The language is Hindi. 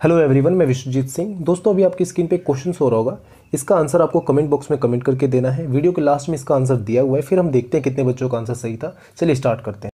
हेलो एवरीवन, मैं विश्वजीत सिंह। दोस्तों, अभी आपकी स्क्रीन पे एक क्वेश्चन हो रहा होगा। इसका आंसर आपको कमेंट बॉक्स में कमेंट करके देना है। वीडियो के लास्ट में इसका आंसर दिया हुआ है, फिर हम देखते हैं कितने बच्चों का आंसर सही था। चलिए स्टार्ट करते हैं।